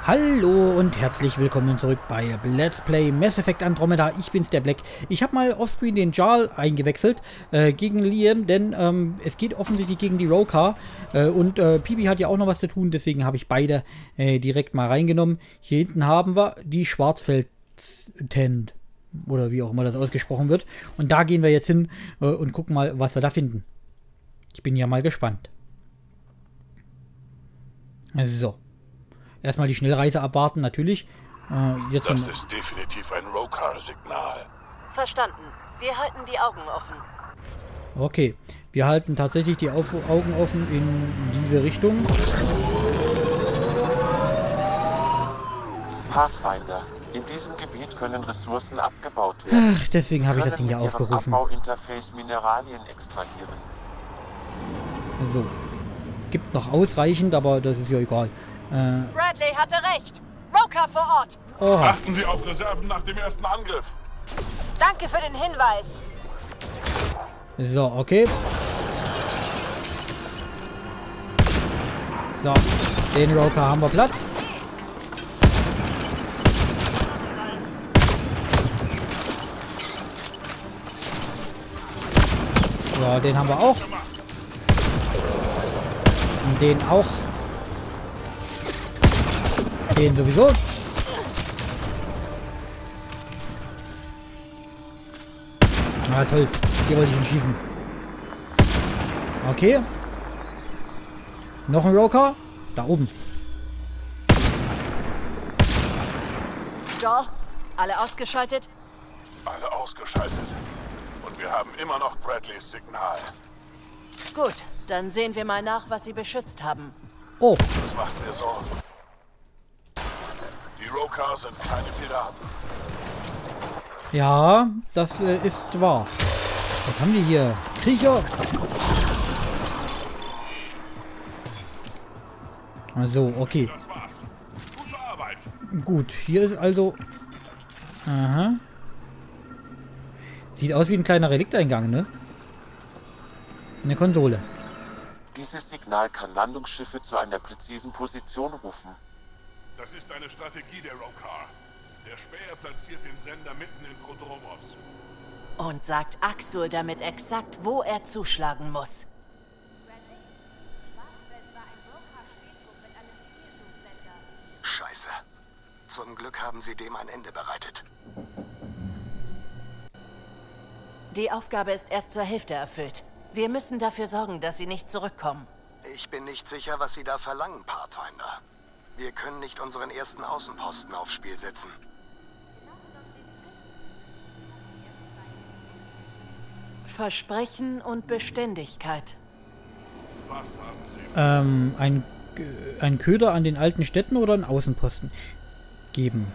Hallo und herzlich willkommen zurück bei Let's Play Mass Effect Andromeda. Ich bin's, der Black. Ich habe mal offscreen den Jarl eingewechselt gegen Liam, denn es geht offensichtlich gegen die Roka. Und Pibi hat ja auch noch was zu tun, deswegen habe ich beide direkt mal reingenommen. Hier hinten haben wir die Schwarzfeld-Tent, oder wie auch immer das ausgesprochen wird. Und da gehen wir jetzt hin und gucken mal, was wir da finden. Ich bin ja mal gespannt. So. Erstmal die Schnellreise abwarten, natürlich. Jetzt das ist definitiv ein Roka-Signal. Verstanden. Wir halten die Augen offen. Okay. Wir halten tatsächlich die Augen offen in diese Richtung. Pathfinder. In diesem Gebiet können Ressourcen abgebaut werden. Ach, deswegen habe ich das Ding hier aufgerufen. Abbauinterface Mineralien extrahieren. So. Gibt noch ausreichend, aber das ist ja egal. Bradley hatte recht. Roka vor Ort. Oha. Achten Sie auf Reserven nach dem ersten Angriff. Danke für den Hinweis. So, okay. So, den Roka haben wir platt. So, den haben wir auch. Und den auch. Den sowieso. Ah, toll. Hier wollte ich ihn schießen. Okay. Noch ein Roka. Da oben. Joel, alle ausgeschaltet? Alle ausgeschaltet. Und wir haben immer noch Bradleys Signal. Gut, dann sehen wir mal nach, was sie beschützt haben. Oh. Das macht mir Sorgen. Die Roka sind kleine Piraten. Ja, das ist wahr. Was haben die hier? Kriecher. Also, okay. Das war's. Gute Arbeit. Gut, hier ist also... Aha. Sieht aus wie ein kleiner Relikteingang, ne? Eine Konsole. Dieses Signal kann Landungsschiffe zu einer präzisen Position rufen. Das ist eine Strategie der Roka. Der Späher platziert den Sender mitten in Prodromos. Und sagt Axel damit exakt, wo er zuschlagen muss. Scheiße. Zum Glück haben sie dem ein Ende bereitet. Die Aufgabe ist erst zur Hälfte erfüllt. Wir müssen dafür sorgen, dass sie nicht zurückkommen. Ich bin nicht sicher, was sie da verlangen, Pathfinder. Wir können nicht unseren ersten Außenposten aufs Spiel setzen. Versprechen und Beständigkeit. Was haben Sie? Ein Köder an den alten Städten oder einen Außenposten geben?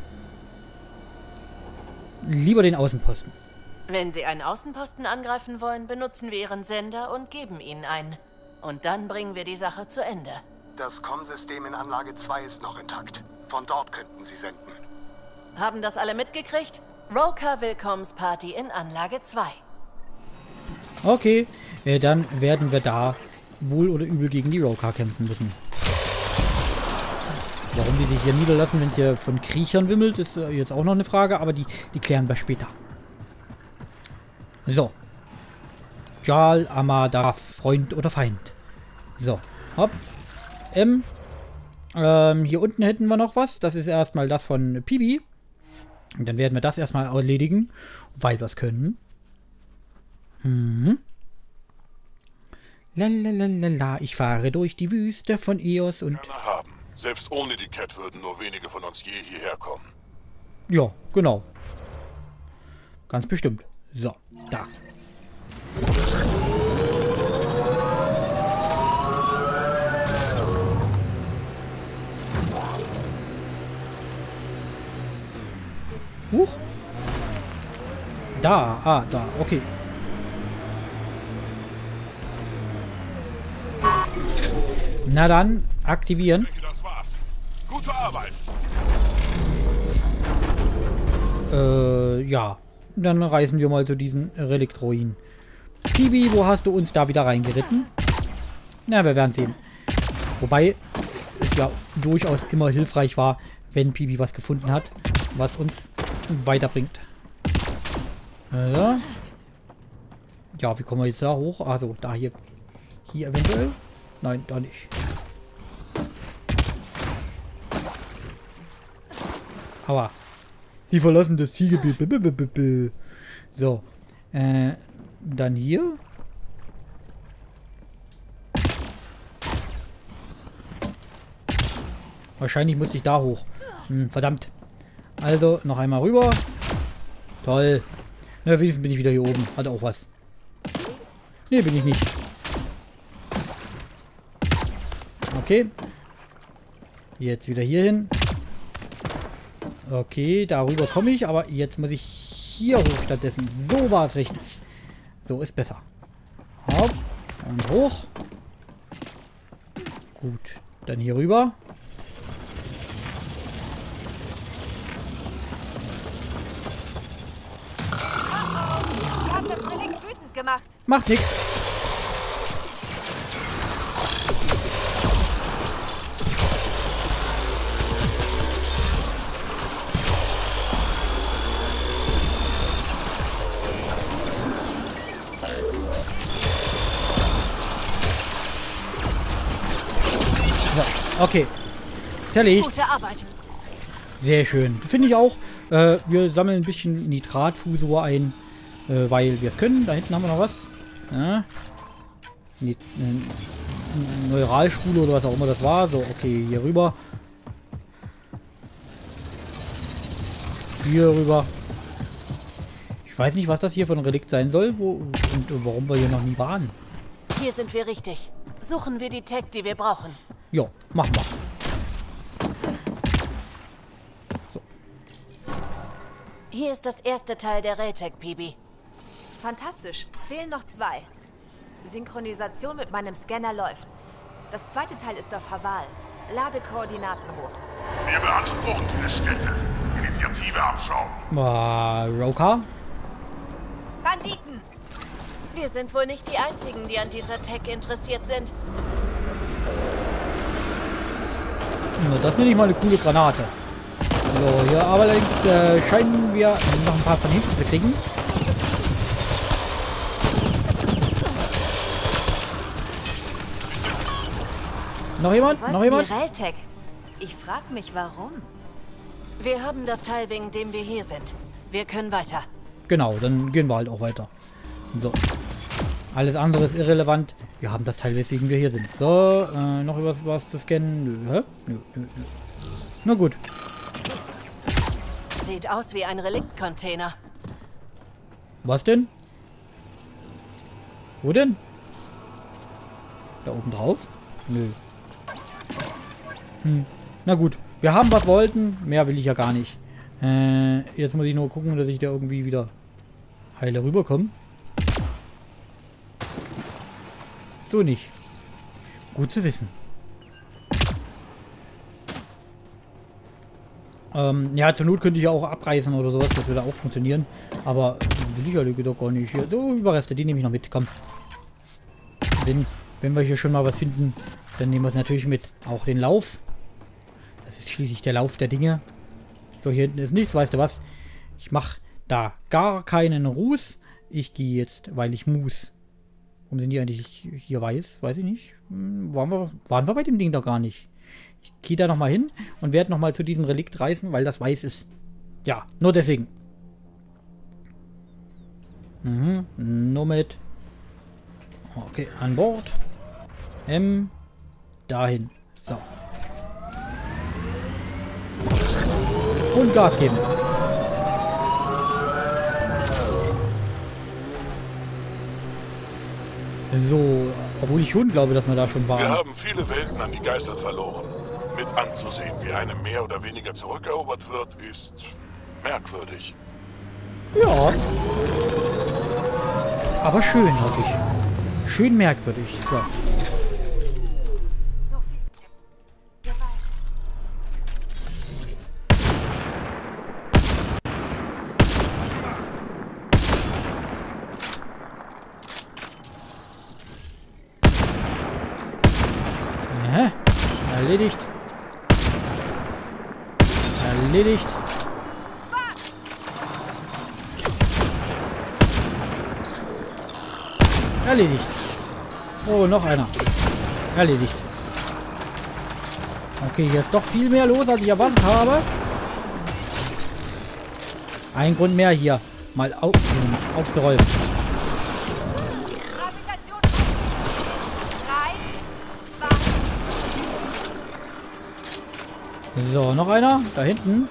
Lieber den Außenposten. Wenn Sie einen Außenposten angreifen wollen, benutzen wir Ihren Sender und geben Ihnen einen. Und dann bringen wir die Sache zu Ende. Das COM-System in Anlage 2 ist noch intakt. Von dort könnten sie senden. Haben das alle mitgekriegt? Roka Willkommensparty in Anlage 2. Okay, dann werden wir da wohl oder übel gegen die Roka kämpfen müssen. Warum die sich hier niederlassen, wenn es hier von Kriechern wimmelt, ist jetzt auch noch eine Frage, aber die klären wir später. So. Jarl Amadaf, Freund oder Feind. So, hopp. Hier unten hätten wir noch was. Das ist erstmal das von Pibi. Und dann werden wir das erstmal erledigen, weil wir es können. Lalalala, ich fahre durch die Wüste von Eos und... Gerne haben. Selbst ohne die Cat würden nur wenige von uns je hierher kommen. Ja, genau. Ganz bestimmt. So, da. Huch. Da, da, okay. Na dann, aktivieren. Ich denke, das war's. Gute Arbeit. Ja. Dann reisen wir mal zu diesen Reliktruinen. Pibi, wo hast du uns da wieder reingeritten? Na, wir werden sehen. Wobei, es ja durchaus immer hilfreich war, wenn Pipi was gefunden hat, was uns weiterbringt. Also. Ja, wie kommen wir jetzt da hoch? Also, da hier. Hier eventuell? Nein, da nicht. Aua. Sie verlassen das Zielgebiet. So. Dann hier. Wahrscheinlich musste ich da hoch. Verdammt. Also, noch einmal rüber. Toll. Na, wenigstens bin ich wieder hier oben. Hat auch was. Ne, bin ich nicht. Okay. Jetzt wieder hier hin. Okay, darüber komme ich, aber jetzt muss ich hier hoch stattdessen. So war es richtig. So ist besser. Hopp. Und hoch. Gut. Dann hier rüber. Wir haben das Relikt wütend gemacht. Macht nichts. So, okay. Zerlegt. Gute Arbeit. Sehr schön. Finde ich auch. Wir sammeln ein bisschen Nitratfusor ein, weil wir es können. Da hinten haben wir noch was. Ja. Neuralspule oder was auch immer das war. So, okay, hier rüber. Hier rüber. Ich weiß nicht, was das hier für ein Relikt sein soll und warum wir hier noch nie waren. Hier sind wir richtig. Suchen wir die Tech, die wir brauchen. Jo, machen wir. Hier ist das erste Teil der Raytech, Pibi. Fantastisch. Fehlen noch 2. Synchronisation mit meinem Scanner läuft. Das zweite Teil ist auf Haval. Lade Koordinaten hoch. Wir beanspruchen diese Städte. Initiative abschauen. Roka? Banditen! Wir sind wohl nicht die Einzigen, die an dieser Tech interessiert sind. Na, das nenne ich mal eine coole Granate. So, hier aber allerdings scheinen wir noch ein paar von hinten zu kriegen. Noch jemand? Noch jemand? Die Raytech. Ich frag mich, warum. Wir haben das Teil, wegen dem wir hier sind. Wir können weiter. Genau, dann gehen wir halt auch weiter. So. Alles andere ist irrelevant. Wir haben das Teil, weswegen wir hier sind. So, noch was zu scannen? Nö, hä? Nö. Na gut. Sieht aus wie ein Reliktcontainer. Was denn? Wo denn? Da oben drauf? Nö. Na gut. Wir haben, was wir wollten. Mehr will ich ja gar nicht. Jetzt muss ich nur gucken, dass ich da irgendwie wieder heile rüberkomme. So nicht. Gut zu wissen. Ja, zur Not könnte ich ja auch abreißen oder sowas. Das würde auch funktionieren. Aber will ich ja doch gar nicht. Hier. So, Überreste, die nehme ich noch mit. Komm. Wenn wir hier schon mal was finden, dann nehmen wir es natürlich mit. Auch den Lauf. Das ist schließlich der Lauf der Dinge. So, hier hinten ist nichts. Weißt du was? Ich mache da gar keinen Ruß. Ich gehe jetzt, weil ich muss. Warum sind die eigentlich hier weiß? Weiß ich nicht. Waren wir bei dem Ding doch gar nicht. Ich gehe da nochmal hin und werde nochmal zu diesem Relikt reisen, weil das weiß ist. Ja, nur deswegen. Nomad. Okay, an Bord. Dahin. So. Und Gas geben. So, obwohl ich schon glaube, dass wir da schon waren. Wir haben viele Welten an die Geister verloren. Mit anzusehen, wie eine mehr oder weniger zurückerobert wird, ist merkwürdig. Ja. Aber schön, hoffe ich. Schön merkwürdig. So. Erledigt. Erledigt. Erledigt. Oh, noch einer. Erledigt. Okay, hier ist doch viel mehr los, als ich erwartet habe. Ein Grund mehr hier mal aufzuräumen. So, noch einer. Da hinten.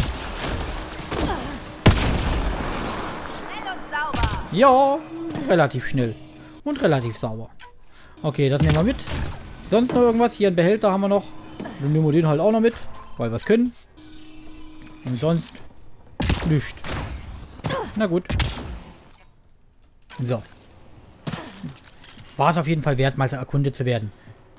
Schnell und sauber. Ja, relativ schnell. Und relativ sauber. Okay, das nehmen wir mit. Sonst noch irgendwas? Hier ein Behälter haben wir noch. Dann nehmen wir den halt auch noch mit. Weil wir es können. Und sonst nichts. Na gut. So. War es auf jeden Fall wert, mal erkundet zu werden.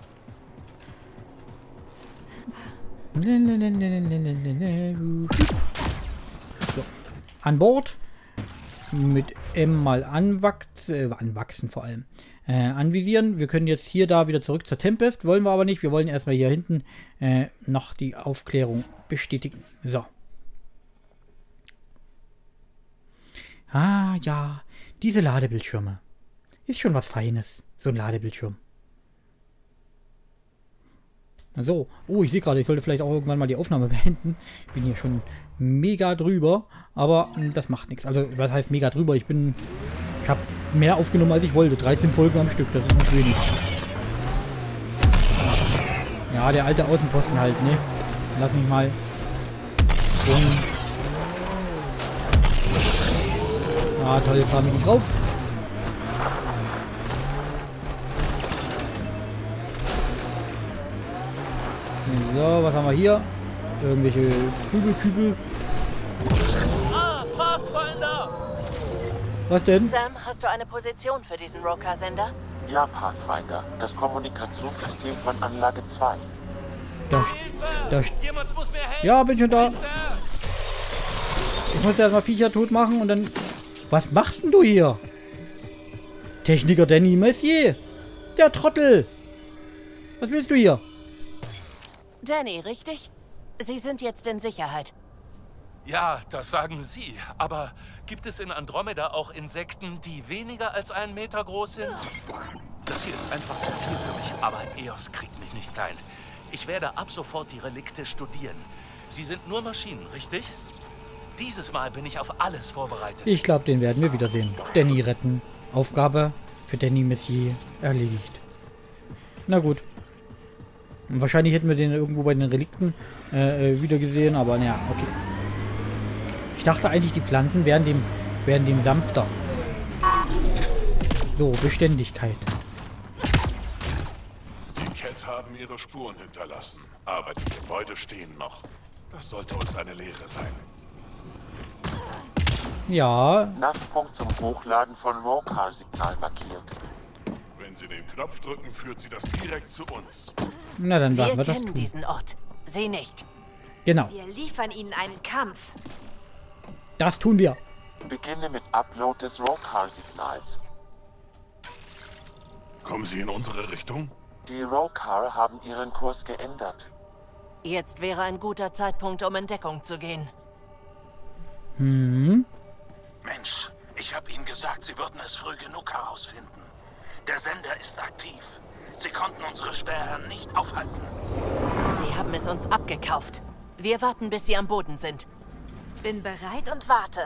So. An Bord. Mit M mal anwachsen vor allem. Anvisieren. Wir können jetzt hier da wieder zurück zur Tempest. Wollen wir aber nicht. Wir wollen erstmal hier hinten noch die Aufklärung bestätigen. So. Ah, ja. Diese Ladebildschirme. Ist schon was Feines. So ein Ladebildschirm. So. Oh, ich sehe gerade, ich sollte vielleicht auch irgendwann mal die Aufnahme beenden. Bin hier schon mega drüber. Aber das macht nichts. Also, was heißt mega drüber? Ich habe mehr aufgenommen, als ich wollte. 13 Folgen am Stück. Das ist noch wenig. Ja, der alte Außenposten halt, ne? Lass mich mal. Ah, toll, jetzt haben wir die drauf. So, was haben wir hier? Irgendwelche Kübel. Ah, Pathfinder! Was denn? Sam, hast du eine Position für diesen Roka-Sender? Ja, Pathfinder. Das Kommunikationssystem von Anlage 2. Da, Jemand muss mir helfen! ja, bin schon da. Ich muss erstmal Viecher tot machen und dann... Was machst denn du hier? Techniker Danny Messier. Der Trottel. Was willst du hier? Danny, richtig? Sie sind jetzt in Sicherheit. Ja, das sagen Sie. Aber gibt es in Andromeda auch Insekten, die weniger als 1 Meter groß sind? Das hier ist einfach zu viel für mich, aber Eos kriegt mich nicht klein. Ich werde ab sofort die Relikte studieren. Sie sind nur Maschinen, richtig? Dieses Mal bin ich auf alles vorbereitet. Ich glaube, den werden wir wiedersehen. Danny retten. Aufgabe für Danny Messier erledigt. Na gut. Und wahrscheinlich hätten wir den irgendwo bei den Relikten wieder gesehen, aber naja, okay. Ich dachte eigentlich, die Pflanzen wären dem sanfter. So, Beständigkeit. Die Cat haben ihre Spuren hinterlassen, aber die Gebäude stehen noch. Das sollte uns eine Lehre sein. Ja, NAV-Punkt zum Hochladen von Roka-Signal markiert. Wenn Sie den Knopf drücken, führt sie das direkt zu uns. na dann werden Wir wir das kennen tun. diesen Ort. Sie nicht. Genau, Wir liefern ihnen einen Kampf. das tun wir. Beginne mit Upload des Roka-Signals. Kommen Sie in unsere Richtung? Die Roka haben ihren Kurs geändert. Jetzt wäre ein guter Zeitpunkt, um in Deckung zu gehen. Mensch, ich habe Ihnen gesagt, Sie würden es früh genug herausfinden. Der Sender ist aktiv. Sie konnten unsere Sperrherren nicht aufhalten. Sie haben es uns abgekauft. Wir warten, bis sie am Boden sind. Bin bereit und warte.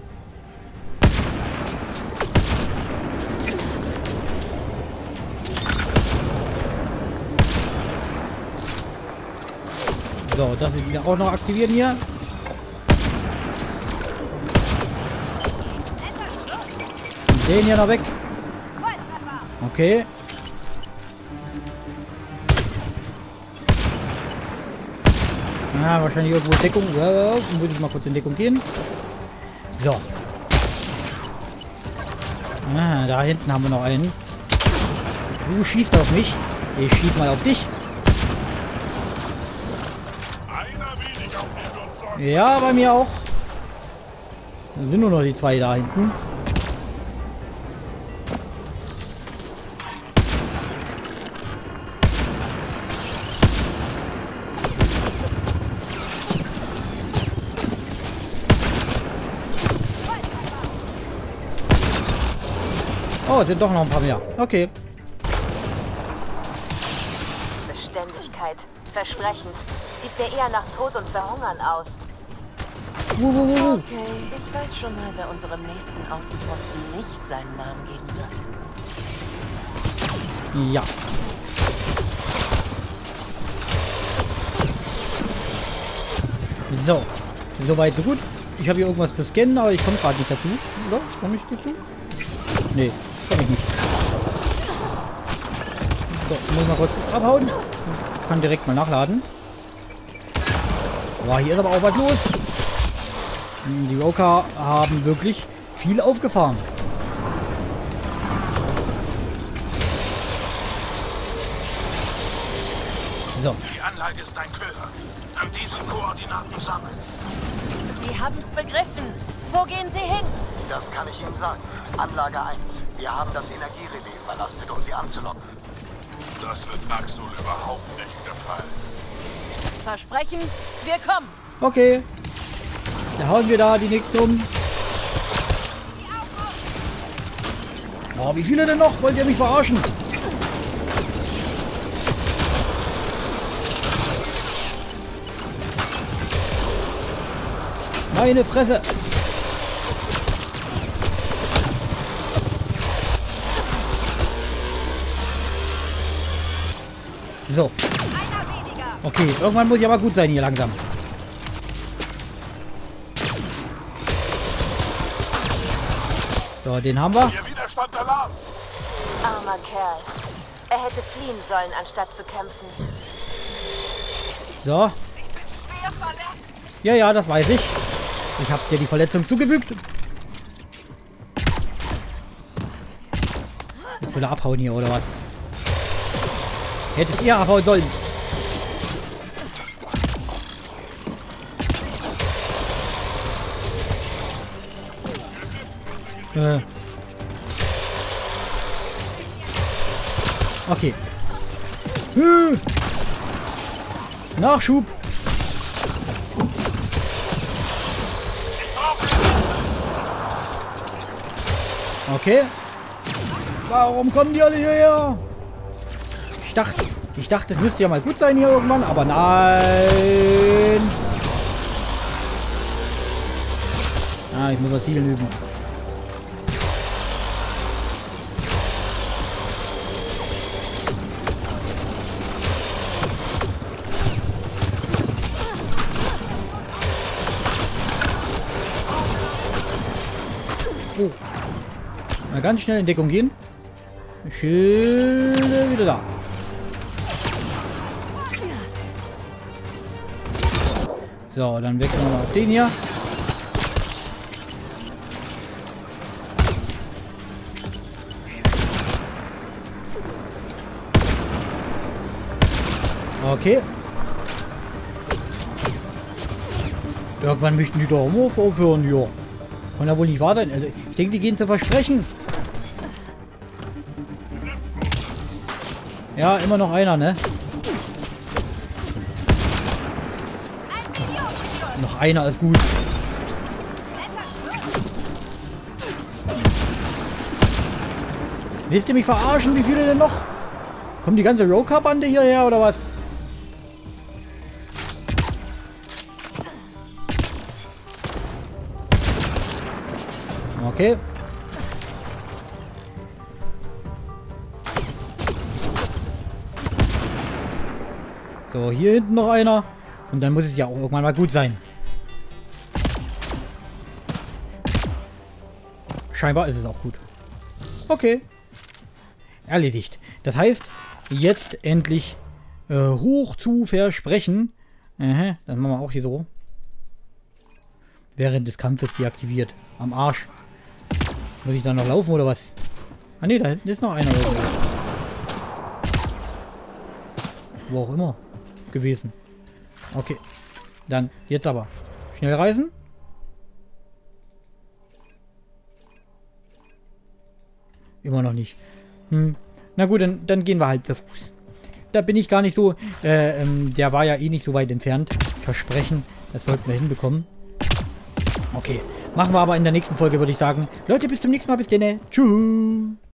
So, das ist wieder auch noch aktivieren hier. Den hier noch weg. Okay. Ah, wahrscheinlich irgendwo Deckung. Ja, muss ich mal kurz in Deckung gehen. So. Ah, da hinten haben wir noch einen. Du schießt auf mich. Ich schieß mal auf dich. Einer weniger, um den wir uns sorgen. Ja, bei mir auch. Dann sind nur noch die zwei da hinten. Oh, sind doch noch ein paar mehr. Okay. Beständigkeit. Versprechen. Sieht mir eher nach Tod und Verhungern aus. Okay, ich weiß schon mal, wer unserem nächsten Außenposten nicht seinen Namen geben wird. Ja. So. Soweit, so gut. Ich habe hier irgendwas zu scannen, aber ich komme gerade nicht dazu. Oder? Komme ich dazu? Nee, komme ich nicht. So, ich muss mal kurz abhauen. Kann direkt mal nachladen. Boah, hier ist aber auch was los. Die Roka haben wirklich viel aufgefahren. So. Die Anlage ist ein Köder. An diesen Koordinaten sammeln. Sie haben es begriffen. Wo gehen Sie hin? Das kann ich Ihnen sagen. Anlage 1. Wir haben das Energierelais überlastet, um sie anzulocken. Das wird Axel überhaupt nicht gefallen. Versprechen, wir kommen. Okay. Da hauen wir da die nächsten um. Oh, wie viele denn noch? Wollt ihr mich verarschen? Meine Fresse. So. Okay, irgendwann muss ich aber gut sein hier langsam. So, den haben wir. Ihr Widerstand Alarm! Armer Kerl. Er hätte fliehen sollen, anstatt zu kämpfen. So. Ja, ja, das weiß ich. Ich habe dir die Verletzung zugefügt. Jetzt will er abhauen hier, oder was? Hättet ihr abhauen sollen. Okay. Nachschub. Okay. Warum kommen die alle hierher? Ich dachte, es müsste ja mal gut sein hier irgendwann, aber nein. Ah, ich muss das Ziel üben. Oh. Mal ganz schnell in Deckung gehen. Schilde wieder da. So, dann wechseln wir mal auf den hier. Okay. Irgendwann möchten die doch auch aufhören hier. Kann ja wohl nicht wahr sein. Also, ich denke, die gehen zu Versprechen. Ja, immer noch einer, ne? Noch einer ist gut. Willst du mich verarschen? Wie viele denn noch? Kommt die ganze Roka-Bande hierher oder was? Okay. So, hier hinten noch einer. Und dann muss es ja auch irgendwann mal gut sein. Scheinbar ist es auch gut. Okay. Erledigt. Das heißt, jetzt endlich hoch zu versprechen. Das machen wir auch hier so. Während des Kampfes deaktiviert. Am Arsch. Muss ich da noch laufen oder was? Ah ne, da hinten ist noch einer. Wo auch immer gewesen. Okay. Dann, jetzt aber. Schnell reisen. Immer noch nicht. Na gut, dann gehen wir halt zu Fuß. Da bin ich gar nicht so... der war ja eh nicht so weit entfernt. Versprechen, das sollten wir hinbekommen. Okay. Machen wir aber in der nächsten Folge, würde ich sagen. Leute, bis zum nächsten Mal. Bis dann. Tschüss.